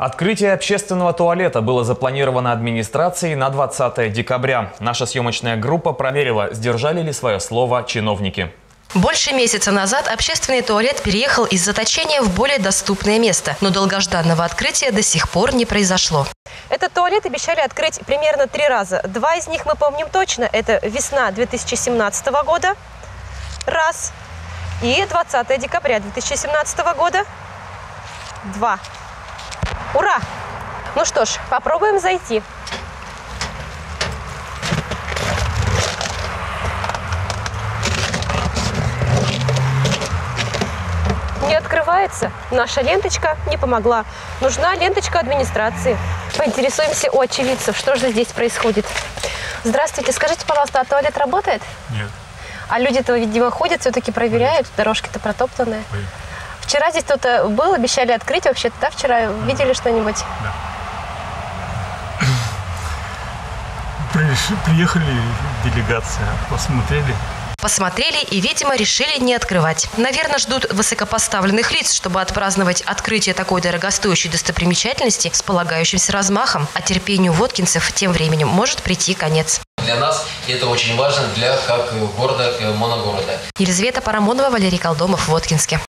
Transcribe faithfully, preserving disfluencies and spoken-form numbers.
Открытие общественного туалета было запланировано администрацией на двадцатое декабря. Наша съемочная группа проверила, сдержали ли свое слово чиновники. Больше месяца назад общественный туалет переехал из заточения в более доступное место, но долгожданного открытия до сих пор не произошло. Этот туалет обещали открыть примерно три раза. Два из них мы помним точно. Это весна две тысячи семнадцатого года, раз, и двадцатое декабря две тысячи семнадцатого года, два. Ура! Ну что ж, попробуем зайти. Не открывается. Наша ленточка не помогла. Нужна ленточка администрации. Поинтересуемся у очевидцев, что же здесь происходит. Здравствуйте, скажите, пожалуйста, а туалет работает? Нет. А люди-то, видимо, ходят, все-таки проверяют, дорожки-то протоптанные. Ой. Вчера здесь кто-то был, обещали открыть вообще-то, да, вчера видели что-нибудь? Да. Приехали делегация, посмотрели. Посмотрели и, видимо, решили не открывать. Наверное, ждут высокопоставленных лиц, чтобы отпраздновать открытие такой дорогостоящей достопримечательности с полагающимся размахом. А терпению воткинцев тем временем может прийти конец. Для нас это очень важно для как города, моногорода. Елизавета Парамонова, Валерий Колдомов, Воткинске.